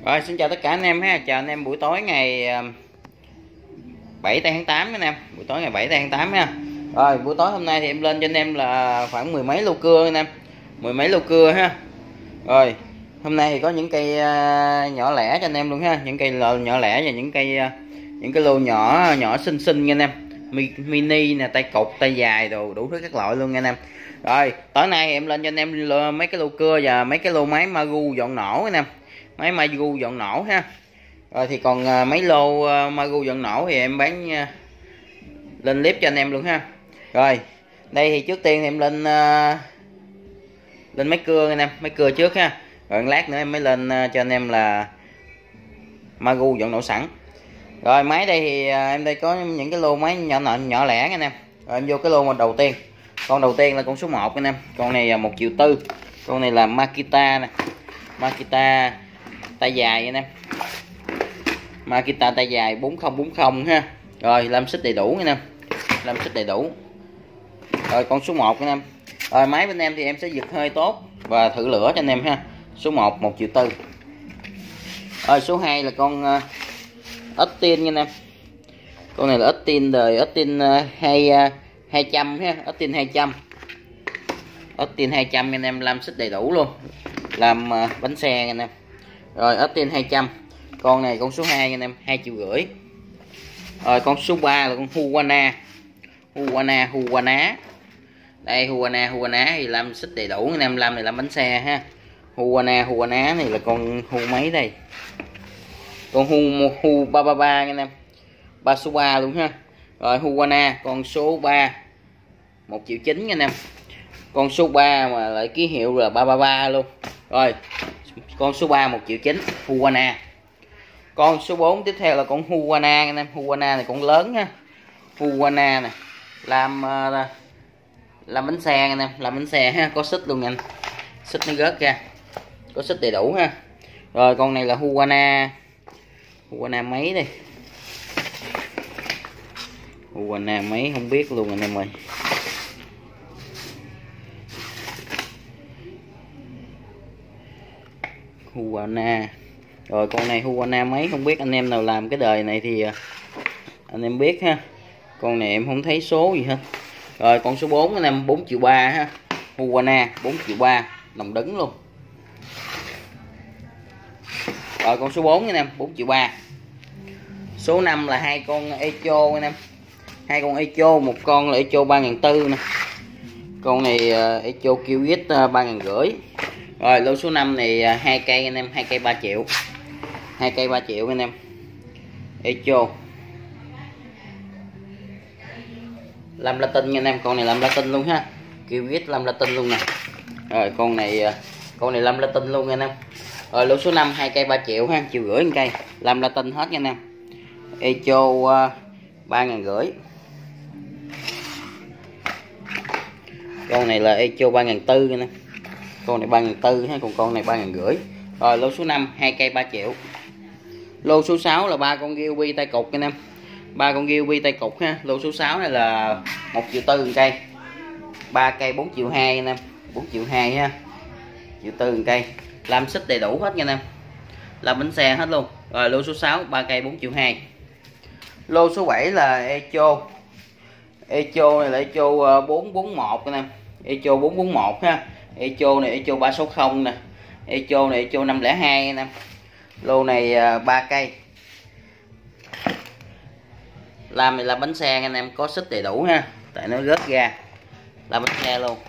Rồi xin chào tất cả anh em ha, chào anh em buổi tối ngày 7 tháng 8 anh em, buổi tối ngày 7 tháng 8 ha. Rồi buổi tối hôm nay thì em lên cho anh em là khoảng mười mấy lô cưa anh em, mười mấy lô cưa ha. Rồi hôm nay thì có những cây nhỏ lẻ cho anh em luôn ha, những cây nhỏ lẻ và những cái lô nhỏ nhỏ xinh xinh nha anh em, mini nè, tay cục, tay dài đồ đủ thứ các loại luôn nha anh em. Rồi tối nay em lên cho anh em mấy cái lô cưa và mấy cái lô máy Magu dọn nổ anh em, máy Magu dọn nổ ha. Rồi thì còn mấy lô Magu dọn nổ thì em bán lên clip cho anh em luôn ha. Rồi đây thì trước tiên thì em lên máy cưa anh em, máy cưa trước ha, rồi lát nữa em mới lên cho anh em là Magu dọn nổ sẵn. Rồi máy đây thì em đây có những cái lô máy nhỏ lẻ anh em. Rồi em vô cái lô đầu tiên, con đầu tiên là con số 1 anh em, con này là 1.4 triệu, con này là Makita nè, Makita tay dài anh em, Makita tay dài 4040 ha. Rồi lam xích đầy đủ anh em, lam xích đầy đủ. Rồi con số 1 anh em. Rồi máy bên em thì em sẽ giật hơi tốt và thử lửa cho anh em ha. Số 1 1.4 triệu. Rồi số 2 là con Austin anh em, con này là Austin đời Austin 200 ha, Austin 200, Austin 200 anh em, lam xích đầy đủ luôn, làm bánh xe anh em. Rồi Austin 200, con này con số 2 anh em, 2,5 triệu. Rồi con số 3 là con Huwana đây, Huwana thì lam xích đầy đủ anh em, lam này làm bánh xe ha. Huwana này là con hu mấy đây, con hu 333 anh em, 3 số 3 luôn ha. Rồi Huwana con số 3 1,9 triệu anh em, con số 3 mà lại ký hiệu là 333 luôn. Rồi con số 3 1,9 triệu Huwana. Con số 4 tiếp theo là con Huwana anh em, Huwana này con lớn ha, Huwana nè, làm bánh xe anh em, làm bánh xe ha, có xích luôn anh, xích nó rớt ra, có xích đầy đủ ha. Rồi con này là Huwana mấy đây, Huwana mấy không biết luôn anh em ơi. Huwana. Rồi con này Huwana mấy không biết, anh em nào làm cái đời này thì anh em biết ha. Con này em không thấy số gì hết. Rồi con số 4 anh em, 4,3 triệu ha, Huwana 4,3 triệu, đồng đứng luôn. Rồi con số 4 anh em, 4,3 triệu. Số 5 là hai con Echo anh em, hai con Echo, một con là Echo 3.400 nè, con này Echo QX 3.500. Rồi lô số 5 này hai cây anh em, hai cây 3 triệu, hai cây 3 triệu anh em, Echo làm Latin anh em, con này làm Latin luôn ha, QX làm Latin luôn nè. Rồi con này làm Latin luôn anh em. Rồi lô số 5 hai cây 3 triệu ha, 1,5 triệu một cây, làm Latin hết nha anh em. Echo 3.500, con này là Echo 3.400 anh em, con này 3.400 ha, còn con này 3.500. Rồi lô số 5 hai cây 3 triệu. Lô số 6 là ba con Gilby tay cục anh em, ba con Gilby tay cục ha. Lô số 6 này là 1,4 triệu một cây, 3 cây 4,2 triệu anh em, 4,2 triệu ha, 1,4 triệu một cây, làm xích đầy đủ hết nha anh em, làm bánh xe hết luôn. Rồi lô số 6 3 cây 4,2 triệu. Lô số 7 là Echo này là Echo 441 anh em, Echo 441 ha. Echo này Echo 360 nè, Echo này Echo 502 anh em. Lô này 3 cây, làm này là bánh xe anh em, có xích đầy đủ ha, tại nó rớt ra, làm bánh xe luôn.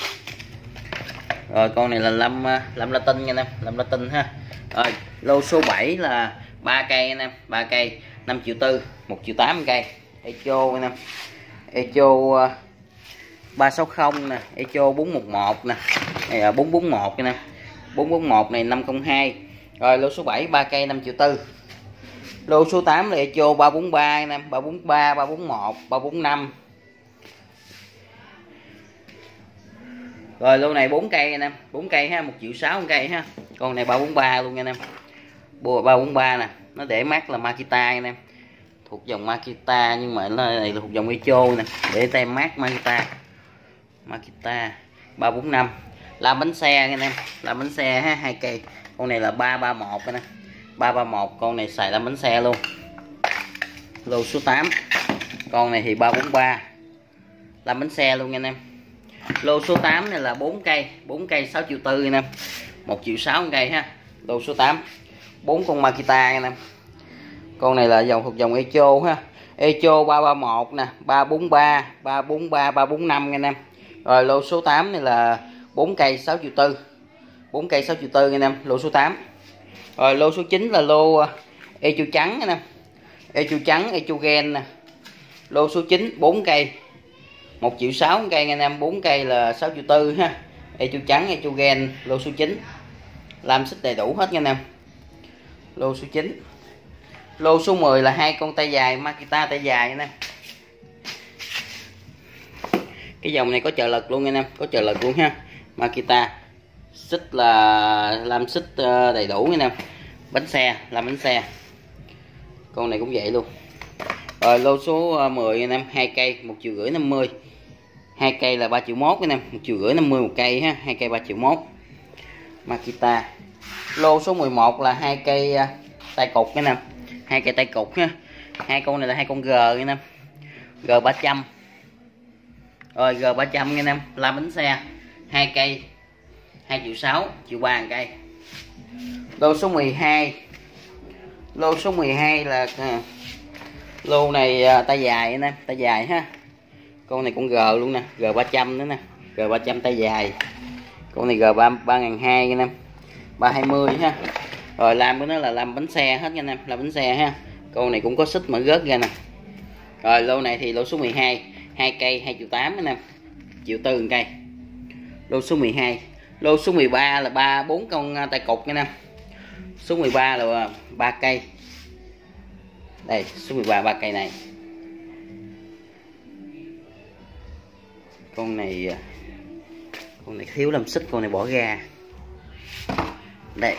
Rồi con này là làm Latin anh em, làm Latin ha. Rồi lô số 7 là 3 cây anh em, 3 cây 5,4 triệu, 1,8 triệu cây, Echo anh em, Echo 360 nè, Echo 411 nè, này là 441 anh em, 441 này 502. Rồi lô số 7 3 cây 5,4 triệu. Lô số 8 là Echo 343 anh em, 343, 341, 345. Rồi lô này 4 cây anh em, 4 cây ha, 1,6 triệu một cây ha. Con này 343 luôn anh em, 343 nè, nó để mát là Makita anh em, thuộc dòng Makita, nhưng mà nó này là thuộc dòng Echo nè, để tem mát Makita 345. Làm bánh xe anh em, làm bánh xe ha, 2 cây. Con này là 331 anh em, 331, con này xài làm bánh xe luôn. Lô số 8, con này thì 343 làm bánh xe luôn nha anh em. Lô số 8 này là 4 cây 6 triệu tư anh em, 1 triệu 6 cây ha. Lô số 8 4 con Makita anh em. Con này là dòng thuộc dòng Echo ha. Echo 331 nè, 343, 343, 345 anh em. Rồi lô số 8 này là 4 cây 6 triệu tư. 4 cây 6 triệu tư anh em, lô số 8. Rồi lô số 9 là lô Echo trắng anh em. Echo trắng, Echo gen nè. Lô số 9 4 cây 1 triệu 6 cây anh em, 4 cây là 6 triệu tư ha. Echo trắng, Echo gen, lô số 9. Lam xích đầy đủ hết nha anh em. Lô số 9. Lô số 10 là 2 con tay dài Makita tay dài anh em. Cái dòng này có trợ lực luôn anh em, có trợ lực luôn ha. Makita xích là lam xích đầy đủ anh em. Bánh xe, làm bánh xe. Con này cũng vậy luôn. Rồi lô số 10 anh em, 2 cây 1 triệu rưỡi 50. 2 cây là 3 triệu 1 anh em, 1 triệu rưỡi 50 một cây ha, 2 cây 3 triệu 1. Makita. Lô số 11 là 2 cây tay cục anh em. 2 cây tay cục ha. Hai con này là 2 con G anh em. G300. Rồi G300 anh em, làm bánh xe. 2 cây 2 triệu 6, triệu 3 một cây. Lô số 12. Lô số 12 là lô này tay dài anh em, tay dài ha. Con này cũng G luôn nè, G300 nữa nè, G300 tay dài. Con này G3200 anh em, 320 ha. Rồi làm của nó là làm bánh xe hết nha anh em, làm bánh xe ha. Con này cũng có xích mở rớt ra nè. Rồi lô này thì lô số 12, 2 cây 2 triệu 8 anh em, triệu tư một cây. Lô số 12. Lô số 13 là 4 con tay cục nha anh em. Số 13 là 3 cây. Đây, số 13 3 cây này. Con này thiếu làm xích, con này bỏ ra. Đây.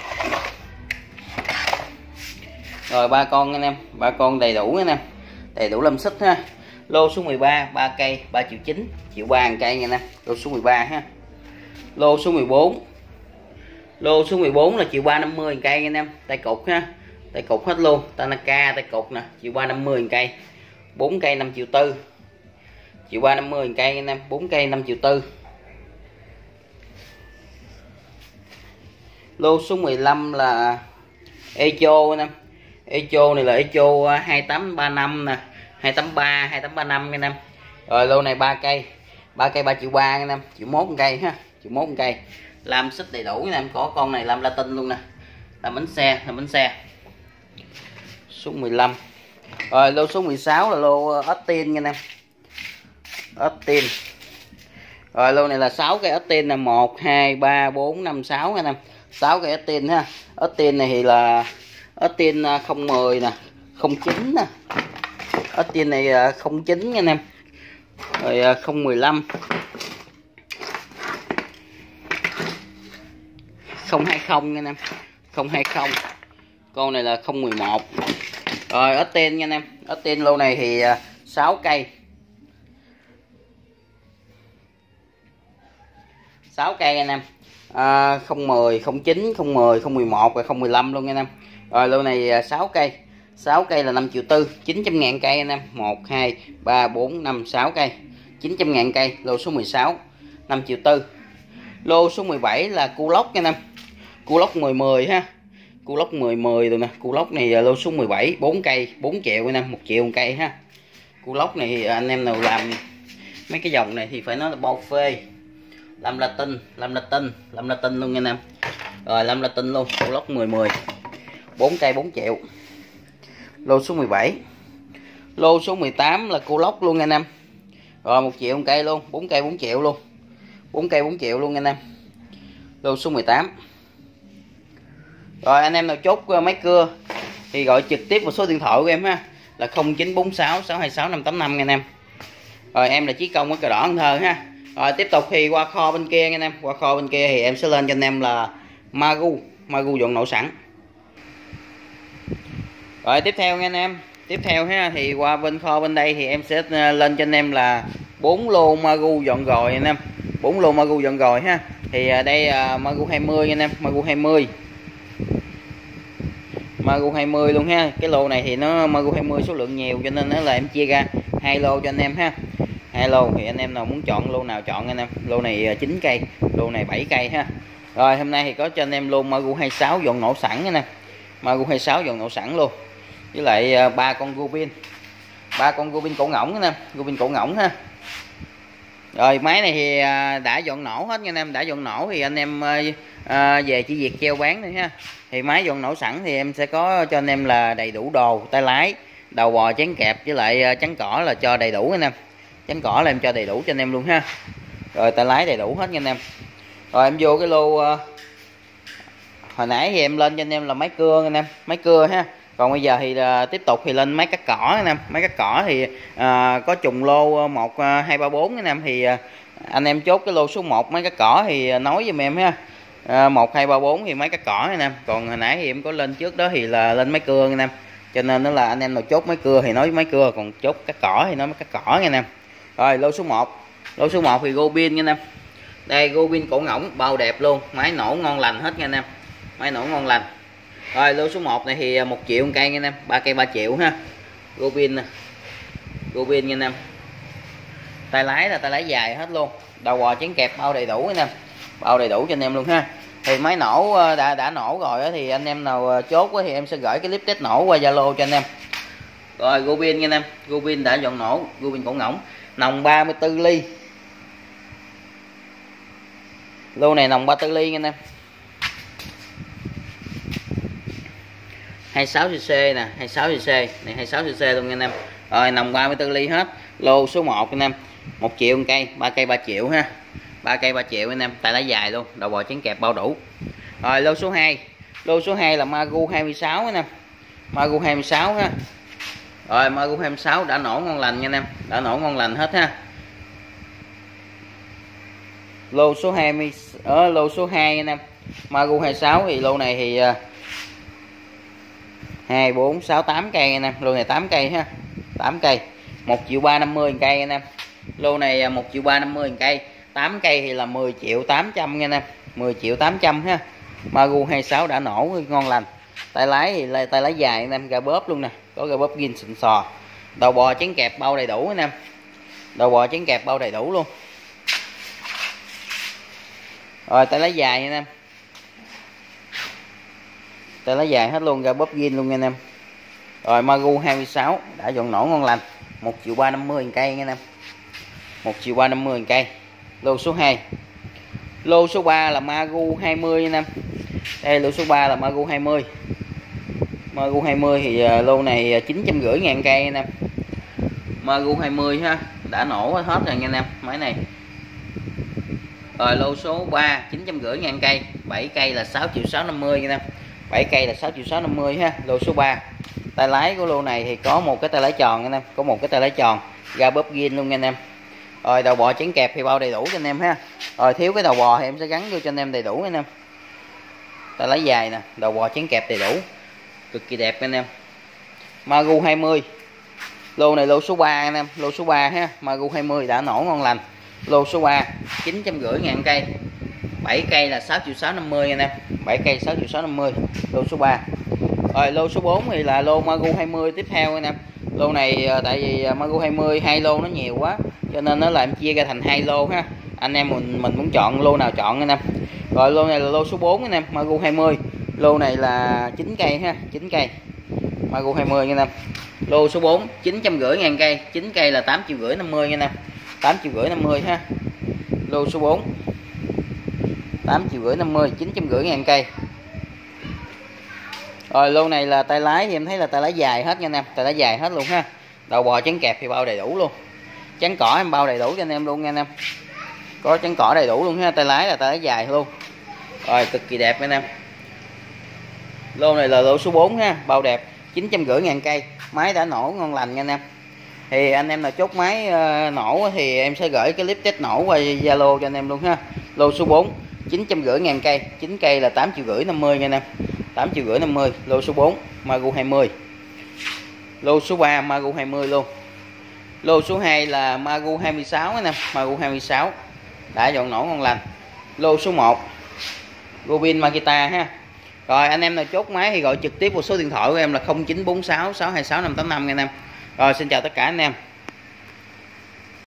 Rồi 3 con anh em, 3 con đầy đủ anh em. Đầy đủ làm xích ha. Lô số 13 3 cây 3 triệu 9, triệu 3 một cây nha anh em. Lô số 13 ha. Lô số 14. Lô số 14 là triệu 350 cây anh em, tay cục ha. Tay cục hết luôn, Tanaka tay cục nè, triệu 350 cây. 4 cây 5 triệu tư. Triệu 350 cây anh em, 4 cây 5 triệu tư. Lô số 15 là Echo anh em. Echo này là Echo 2835 nè, 283, 2835 anh em. Rồi lô này 3 cây. 3 cây 3 triệu 3 anh em, triệu 1 một cây ha, triệu 1 một cây. Làm xích đầy đủ anh em, có con này làm Latin luôn nè. Làm bánh xe, làm bánh xe. Số 15. Rồi lô số 16 là lô Austin anh em. Austin. Rồi lô này là 6 cây Austin là 1 2 3 4 5 6 anh em. 6 cây Austin ha. Austin này thì là Austin 010 nè, 09 nè. Austin này 09 anh em. Rồi 015. 020 anh em. 020. Con này là 011. Rồi Austin nha anh em. Austin lô này thì 6 cây. 6 cây anh em. 010, 09, 010, 011 và 015 luôn anh em. Rồi lô này 6 cây. 6 cây là 5 triệu tư, 900 ngàn cây anh em. 1 2 3 4 5 6 cây. 900 ngàn cây, lô số 16, 5 triệu tư. Lô số 17 là cu lốc anh em. Cu lốc 10 ha. Cu lốc 10 rồi nè. Cu lốc này lô số 17, 4 cây, 4 triệu anh em, 1 triệu một cây ha. Cu lốc này thì anh em nào làm mấy cái dòng này thì phải nói là bao phê. Làm Latin, làm Latin luôn anh em. Rồi làm Latin luôn, cu lốc 10, 4 cây 4 triệu. Lô số 17. Lô số 18 là cu lốc luôn anh em. Rồi 1 triệu một cây luôn, 4 cây 4 triệu luôn. 4 cây 4 triệu luôn anh em. Lô số 18. Rồi anh em nào chốt máy cưa thì gọi trực tiếp vào số điện thoại của em ha, là 0946 626 585 anh em. Rồi em là Chí Công ở Cờ Đỏ Cần Thơ ha. Rồi tiếp tục thì qua kho bên kia anh em, qua kho bên kia thì em sẽ lên cho anh em là Magu dọn nổ sẵn. Rồi tiếp theo nha anh em, tiếp theo ha thì qua bên kho bên đây thì em sẽ lên cho anh em là 4 lô Magu dọn gồi anh em. 4 lô Magu dọn gồi ha. Thì đây Magu 20 anh em, Magu 20. Magu 20 luôn ha. Cái lô này thì nó Magu 20 số lượng nhiều cho nên nó là em chia ra 2 lô cho anh em ha. 2 lô thì anh em nào muốn chọn lô nào chọn anh em. Lô này 9 cây, lô này 7 cây ha. Rồi hôm nay thì có cho anh em lô Magu 26 dọn nổ sẵn nè. Magu 26 dọn nổ sẵn luôn. Với lại 3 con Rubin. 3 con Rubin cổ ngỗng nè, Rubin cổ ngỗng ha. Rồi máy này thì đã dọn nổ hết nha anh em, đã dọn nổ thì anh em về chỉ việc treo bán thôi ha. Thì máy dọn nổ sẵn thì em sẽ có cho anh em là đầy đủ đồ, tay lái, đầu bò, chén kẹp với lại chắn cỏ là cho đầy đủ anh em. Chắn cỏ là em cho đầy đủ cho anh em luôn ha. Rồi tay lái đầy đủ hết nha anh em. Rồi em vô cái lô hồi nãy thì em lên cho anh em là máy cưa anh em, máy cưa ha. Còn bây giờ thì tiếp tục thì lên máy cắt cỏ anh em. Máy cắt cỏ thì có trùng lô 1 2 3 4 anh em, thì anh em chốt cái lô số 1 máy cắt cỏ thì nói giùm em ha. 1 2 3 4 thì máy cắt cỏ anh em. Còn hồi nãy thì em có lên trước đó thì là lên máy cưa anh em. Cho nên nó là anh em nào chốt máy cưa thì nói máy cưa, còn chốt cắt cỏ thì nói máy cắt cỏ nha anh em. Rồi lô số 1. Lô số 1 thì Rubin nha anh em. Đây Rubin cổ ngỗng bao đẹp luôn, máy nổ ngon lành hết nha anh em. Máy nổ ngon lành. Rồi lô số 1 này thì 1 triệu một cây nha anh em, 3 cây 3 triệu ha. Rubin nè. Rubin nha anh em. Tay lái là tay lái dài hết luôn. Đầu bò chén kẹp bao đầy đủ anh em. Bao đầy đủ cho anh em luôn ha. Thì máy nổ đã nổ rồi thì anh em nào chốt thì em sẽ gửi cái clip test nổ qua Zalo cho anh em. Rồi Rubin nha anh em, Rubin đã dọn nổ, Rubin cổ ngỗng, nòng 34 ly. Lô này nòng 34 ly nha anh em. 26cc nè, 26cc này, 26cc luôn nha anh em. Rồi nòng 34 ly hết. Lô số 1 anh em, 1 triệu một cây, 3 cây 3 triệu ha. 3 cây 3 triệu anh em, tay lái dài luôn, đầu bò chén kẹp bao đủ. Rồi lô số 2. Lô số 2 là Magu 26 anh em. Magu 26 ha. Rồi Magu 26 đã nổ ngon lành nha anh em, đã nổ ngon lành hết ha. Lô số 20 ở lô số 2 anh em. Magu 26 thì lô này thì 2 4 6 8 cây anh em, lô này 8 cây ha. 8 cây. 1 triệu 350 1 cây anh em. Lô này 1 triệu 350 1 cây. 8 cây thì là 10 triệu 800 nha anh em. 10 triệu 800 ha. Magu 26 đã nổ ngon lành. Tay lái thì là tay lái dài anh em, ga bóp luôn nè, có ga bóp zin xịn sò. Đầu bò chén kẹp bao đầy đủ anh em. Đầu bò chén kẹp bao đầy đủ luôn. Rồi tay lái dài anh em. Tay lái dài hết luôn, ga bóp zin luôn anh em. Rồi Magu 26 đã dọn nổ ngon lành, 1 triệu 350 1 cây nha anh em. 1 triệu 350 1 cây. Lô số 2. Lô số 3 là Magu 20 anh em. Đây lô số 3 là Magu 20. Magu 20 thì lô này 950 ngàn cây anh em. Magu 20 ha, đã nổ hết rồi nha anh em, máy này. Rồi lô số 3 950 ngàn cây, 7 cây là 6 triệu 650 nha anh em. 7 cây là 6 triệu 650 ha, lô số 3. Tay lái của lô này thì có một cái tay lái tròn anh em, có một cái tay lái tròn, ga bóp zin luôn nha anh em. Rồi đầu bò chén kẹp thì bao đầy đủ cho anh em ha. Rồi thiếu cái đầu bò thì em sẽ gắn vô cho anh em đầy đủ anh em. Tay lái dài nè, đầu bò chén kẹp đầy đủ, cực kỳ đẹp anh em. Magu 20. Lô này lô số 3 anh em, lô số 3 ha, Magu 20 đã nổ ngon lành. Lô số 3 950 ngàn cây. 7 cây là 6 triệu 650 anh em. 7 cây 6 triệu 650, lô số 3. Rồi lô số 4 thì là lô Magu 20 tiếp theo anh em. Lô này tại vì Magu 20 hai lô nó nhiều quá cho nên nó làm chia ra thành 2 lô ha. Anh em mình muốn chọn lô nào chọn anh em. Rồi lô này là lô số 4 anh em, Magu 20. Lô này là 9 cây ha, 9 cây. Magu 20 anh em. Lô số 4 950 ngàn cây, 9 cây là 8 triệu rưỡi 50 anh em. 8 triệu rưỡi 50 ha. Lô số 4 8 triệu rưỡi 50, 950 ngàn cây. Rồi lô này là tay lái thì em thấy là tay lái dài hết nha anh em, tay lái dài hết luôn ha. Đầu bò chén kẹp thì bao đầy đủ luôn. Chén cỏ em bao đầy đủ cho anh em luôn nha anh em. Có chén cỏ đầy đủ luôn ha, tay lái là tay lái dài luôn. Rồi cực kỳ đẹp anh em. Lô này là lô số 4 ha, bao đẹp, 950 ngàn cây. Máy đã nổ ngon lành nha anh em. Thì anh em nào chốt máy nổ thì em sẽ gửi cái clip test nổ qua Zalo cho anh em luôn ha. Lô số 4 950 ngàn cây, 9 cây là 8 triệu rưỡi 50 nha anh em. 8 triệu rưỡi 50, lô số 4 Magu 20. Lô số 3 Magu 20 luôn. Lô số 2 là Magu 26 anh em, Magu 26 đã dọn nổ ngon lành. Lô số 1 Rubin Makita ha. Rồi anh em nào chốt máy thì gọi trực tiếp vào số điện thoại của em là 0946 626 585 nha anh em. Rồi xin chào tất cả anh em.